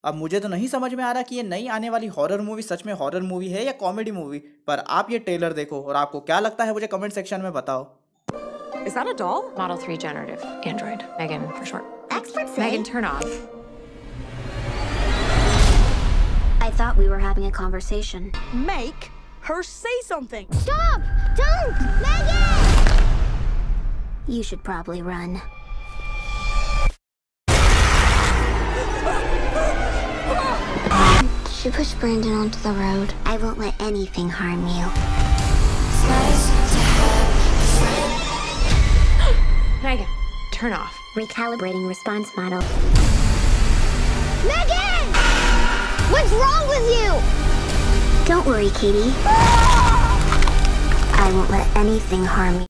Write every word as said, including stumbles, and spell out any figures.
अब मुझे तो नहीं समझ में आ रहा कि ये नई आने वाली हॉरर मूवी सच में हॉरर मूवी है या कॉमेडी मूवी, पर आप ये ट्रेलर देखो और आपको क्या लगता है मुझे कमेंट सेक्शन में बताओ। Is that a doll? Model three generative android. Megan, for short. Experts say. Megan, turn off. I thought we were having a conversation. Make her say something. Stop! Don't! Megan! You should probably run. She pushed Brandon onto the road. I won't let anything harm you. Megan, turn off. Recalibrating response model. Megan! What's wrong with you? Don't worry, Katie. I won't let anything harm you.